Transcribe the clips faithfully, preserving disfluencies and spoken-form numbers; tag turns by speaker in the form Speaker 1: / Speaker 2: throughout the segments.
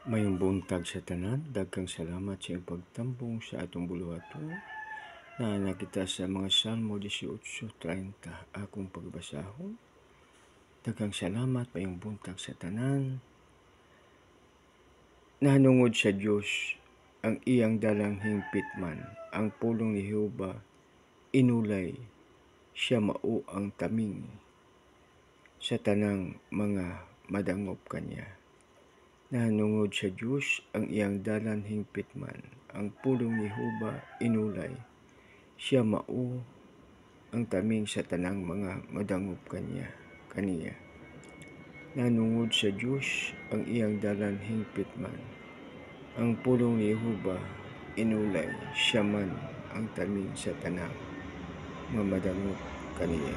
Speaker 1: Mayong buntag sa tanan, daghang salamat sa iyong pagtambong sa atong buluhaton na nakita sa mga Salmo eighteen thirty akong pagbasahon. Daghang salamat mayong buntag sa tanan. Nahanungod sa Dios ang iyang dalang hingpitman, ang pulong ni Jehova inulay, siya mao ang taming sa tanang mga madangop kanya. Nahanungod sa Diyos ang iyang dalan hingpitman, ang pulong ni Jehova inulay, siya mao ang taming sa tanang mga madangop kanya kaniya. Nahanungod sa Diyos ang iyang dalan hingpitman, ang pulong ni Jehova inulay, siya man ang taming sa tanang mga madangop kaniya.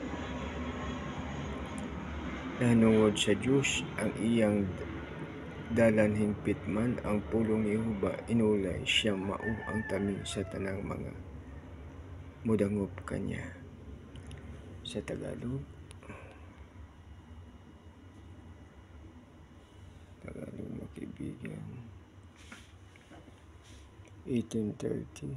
Speaker 1: Nahanungod sa Diyos ang iyang dalan hingpitman, ang pulong ni Jehova inulay, siya mao ang taming sa tanang mga mudangop kanya. Sa Tagalog, Tagalog mga kaibigan, eighteen thirty.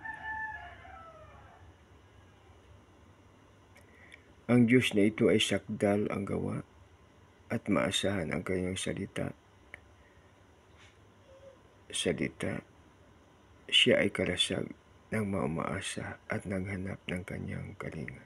Speaker 1: Ang Diyos na ito ay sakdal ang gawa at maasahan ang kanyang salita. Salita, siya ay karasag ng maumaasa at naghanap ng kanyang kalinga.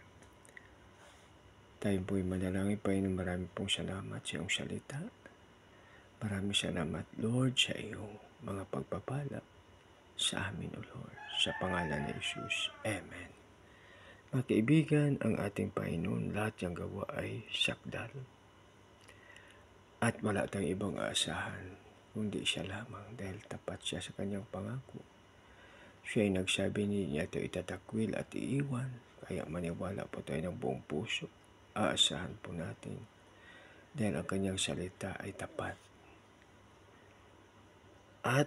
Speaker 1: Tayo po'y manalangin. Panginoon, marami pong salamat sa iyong salita. Maraming salamat, Lord, sa iyong mga pagpapala sa amin, O Lord. Sa pangalan ni Jesus. Amen. Mga kaibigan, ang ating Panginoon, lahat niyang gawa ay sakdal. At wala tayong ibang aasahan kundi siya lamang dahil tapat siya sa kanyang pangako. Siya ay nagsabi niya ito itatakwil at iiwan, kaya maniwala po tayo ng buong puso. Aasahan po natin dahil ang kanyang salita ay tapat. At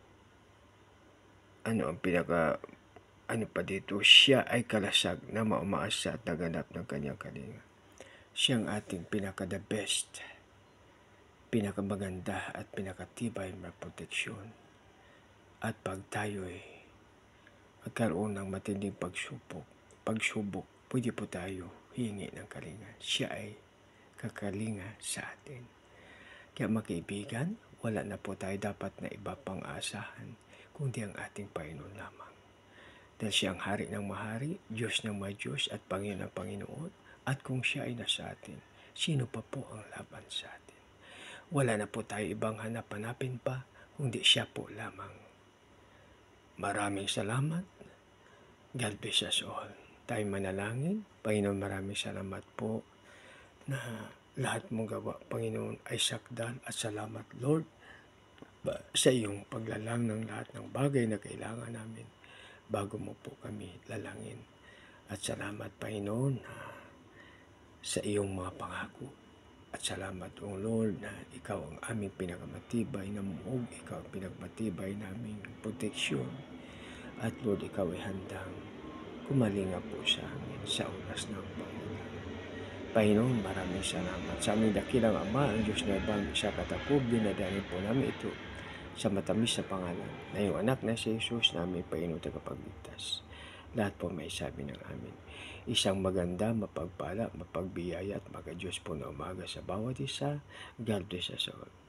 Speaker 1: ano ang pinaka ano pa dito, siya ay kalasag na maumaasa at naganap ng kanyang kalinga. Siya ang ating pinaka the best, pinakamaganda at pinakatibay na proteksyon. At pag tayo'y magkaroon ng matinding pagsubok, pagsubok, pwede po tayo hingi ng kalinga. Siya ay kakalinga sa atin. Kaya mga kaibigan, wala na po tayo dapat na iba pang asahan, kundi ang ating Panginoon lamang. Dahil siya ang hari ng mahari, Diyos ng mga Diyos at Panginoon ng Panginoon. At kung siya ay nasa atin, sino pa po ang laban sa atin? Wala na po tayo ibang hanap-hanapin pa, kundi siya po lamang. Maraming salamat. God bless us all. Tayo manalangin. Panginoon, maraming salamat po na lahat mong gawa, Panginoon, ay sakdal. At salamat, Lord, sa iyong paglalang ng lahat ng bagay na kailangan namin bago mo po kami lalangin. At salamat, Panginoon, sa iyong mga pangako. At salamat, O Lord, na ikaw ang aming pinakamatibay na muog, ikaw ang pinakamatibay naming proteksyon. At Lord, ikaw ay handang kumalinga po sa amin sa oras ng Panginoon. Panginoon, maraming salamat sa aming dakilang Ama, ang Diyos na ibang sa katapob, dinadanin po namin ito sa matamis na pangalan na yung anak na si Jesus namin, Panginoon tagapagligtas. Lahat po may sabi ng amin. Isang maganda, mapagpala, mapagbiyaya at magka-Diyos po na umaga sa bawat isa. God bless us all.